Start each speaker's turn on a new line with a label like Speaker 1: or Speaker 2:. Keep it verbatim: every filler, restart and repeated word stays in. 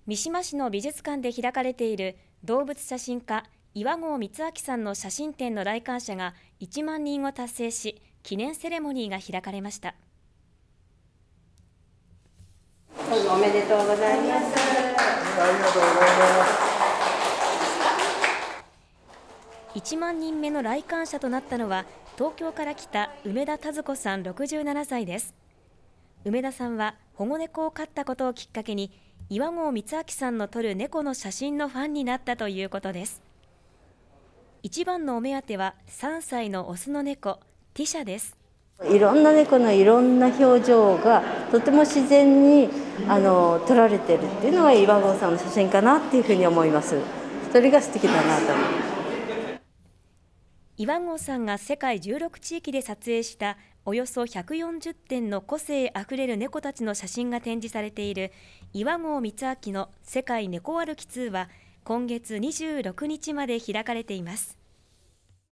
Speaker 1: 三島市の美術館で開かれている動物写真家岩合光明さんの写真展の来館者がいちまんにんを達成し、記念セレモニーが開かれました。
Speaker 2: どうぞおめでとうございます。ありがとうございます。
Speaker 1: いちまんにんめの来館者となったのは、東京から来た梅田和子さんろくじゅうななさいです。梅田さんは保護猫を飼ったことをきっかけに、岩合光明さんの撮る猫の写真のファンになったということです。一番のお目当てはさんさいのオスの猫、ティシャです。
Speaker 3: いろんな猫のいろんな表情がとても自然にあの撮られてるっていうのが岩合さんの写真かなっていうふうに思います。それが素敵だなと思います。
Speaker 1: 岩合さんが世界じゅうろくちいきで撮影したおよそひゃくよんじゅってんの個性あふれる猫たちの写真が展示されている岩合光明の世界猫歩きツアーは今月にじゅうろくにちまで開かれています。